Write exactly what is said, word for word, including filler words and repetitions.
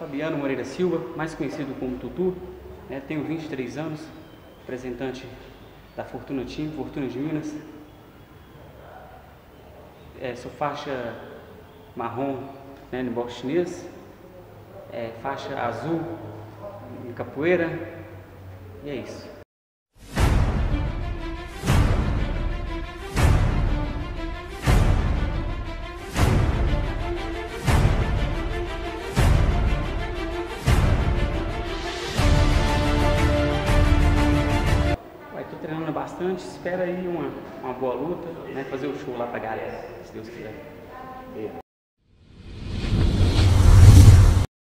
Fabiano Moreira Silva, mais conhecido como Tutu, né? Tenho vinte e três anos, representante da Fortuna Team, Fortuna de Minas. É, sou faixa marrom, né, no boxe chinês, é, faixa azul em capoeira, e é isso. Estou treinando bastante, espera aí uma, uma boa luta, né? Fazer o show lá pra galera, se Deus quiser.